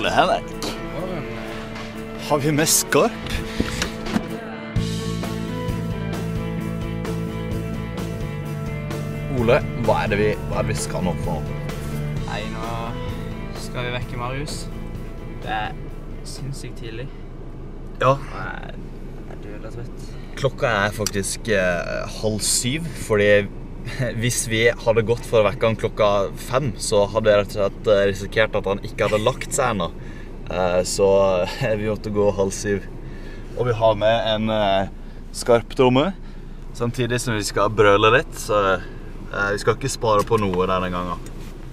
Ole Henrik. Har vi med skarp? Ole, hva er det vi skal nå for noe? Nei, nå skal vi vekke Marius. Det er sinnssykt tidlig. Ja. Jeg er død og trøtt. Klokka er faktisk 6:30, fordi hvis vi hadde gått for å vekke han klokka 5, så hadde jeg rett og slett risikert at han ikke hadde lagt seg ennå. Så vi måtte gå 6:30. Og vi har med en skarp tromme, samtidig som vi skal brøle litt, så vi skal ikke spare på noe denne gangen.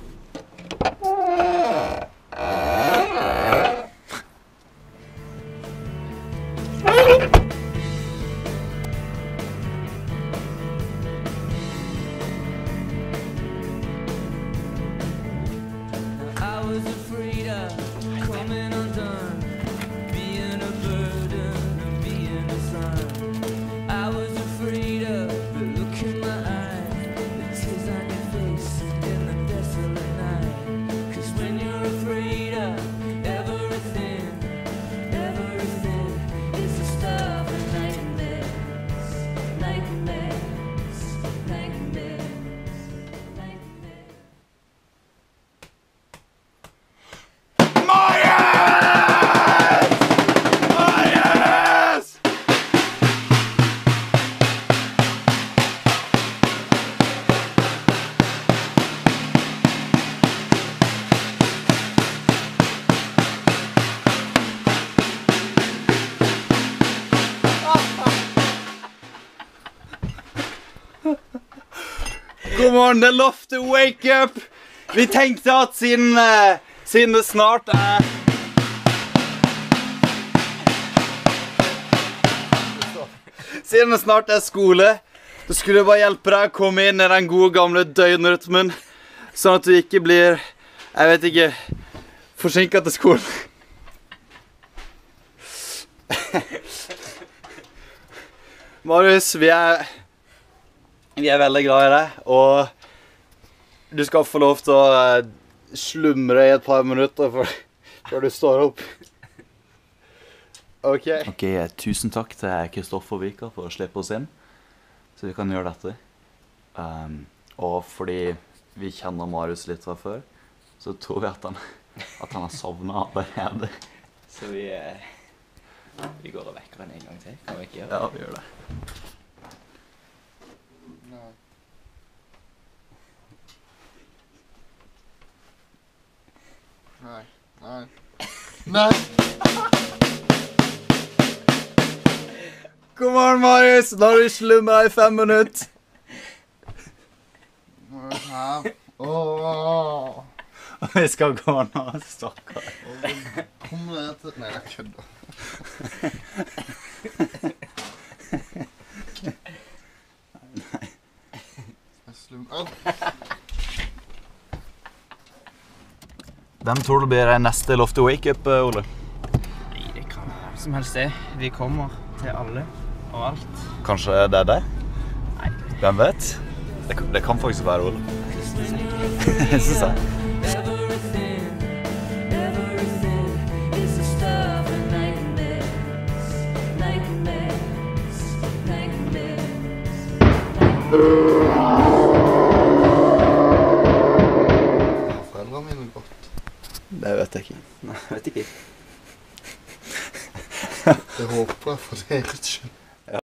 God morgen, det er lov til wake up! Vi tenkte at siden det snart er... Siden det snart er skole, så skulle jeg bare hjelpe deg å komme inn i den gode gamle døgnrytmen, sånn at du ikke blir, jeg vet ikke, forsinket til skolen. Marius, vi er veldig glad i deg, og du skal få lov til å slumre i et par minutter før du står opp. Ok, tusen takk til Kristoffer Vika for å slippe oss inn, så vi kan gjøre dette. Og fordi vi kjenner Marius litt fra før, så tror vi at han har sovnet allerede. Så vi går og vekker han en gang til, kan vi ikke gjøre det? Ja, vi gjør det. Nei. God morgen, Marius. Nå har du slumret i 5 minutter. Vi skal gå nå, stakkar. Kommer jeg til... Nei, jeg kødder. Nei. Jeg slumrer. Hvem tror du blir neste Love to Wake Up, Ole? Nei, det kan være som helst det. Vi kommer til alle og alt. Kanskje det er deg? Nei. Hvem vet? Det kan faktisk være Ole. Jeg synes det. Foreldrene mine godt. Det vet jeg ikke. Nei, jeg vet ikke. Det håper jeg for deres skyld.